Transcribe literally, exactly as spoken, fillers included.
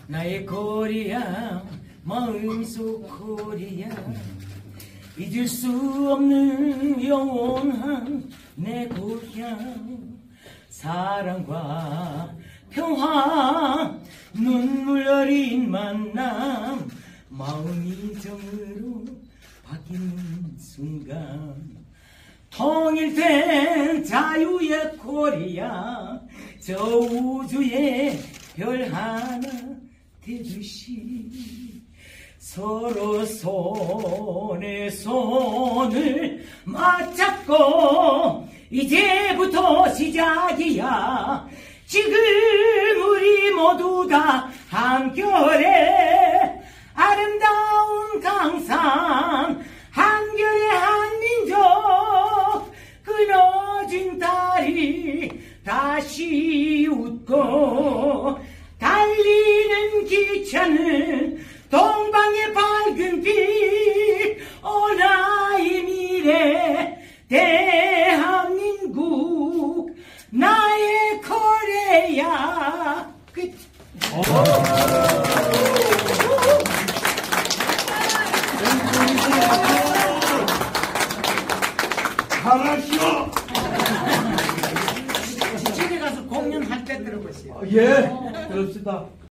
나의 코리아 마음속 코리아 잊을 수 없는 영원한 내 고향 사랑과 평화 눈물 어린 만남 마음이 정으로 바뀌는 순간 통일된 자유의 코리아 저 우주의 별 하나 되듯이 서로 손에 손을 맞잡고 이제부터 시작이야 지금 우리 모두 다 한결에 아름다운 강산 한결의 한민족 끊어진 다리 다시 웃고 달리는 기차는 동방의 밝은 빛 오 나의 미래 대한민국 나의 코리아 끝. 잘하시오. 집에 가서 공연할 때 들어보세요. 예, 그럽시다.